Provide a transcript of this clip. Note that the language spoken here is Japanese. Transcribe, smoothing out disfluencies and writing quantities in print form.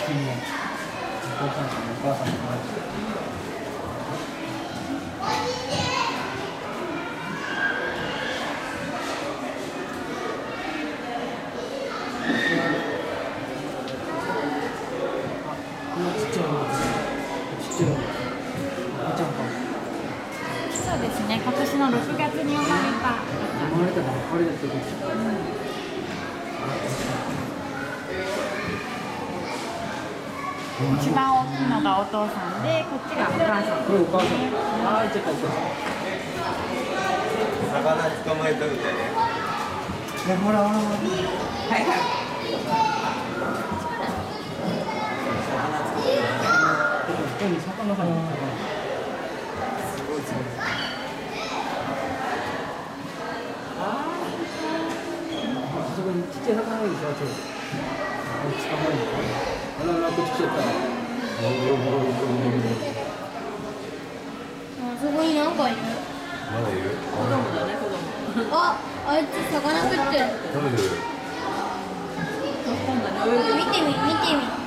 君はお父さんとお母さんと同じ。このちっちゃいのですね。ちっちゃいの。赤ちゃんか。 そうですね。今年の6月に生まれた。 生まれたばっかりだってこと。 一番大きいのがお父さんで、こっちがお母さん。 これお母さん。ああ、いっちゃったいっちゃった。 魚捕まえとるでね。 いや、ほらほらほら。はいはい。ここに魚さん。すごいすごい。あそこにちっちゃい魚がいるでしょ、ちょうど。捕まえる。あらら、こっち来ちゃった。 あそこになんかいる。 まだいる？ あ、あいつ魚食ってる。 食べてる。 見てみ、見てみ。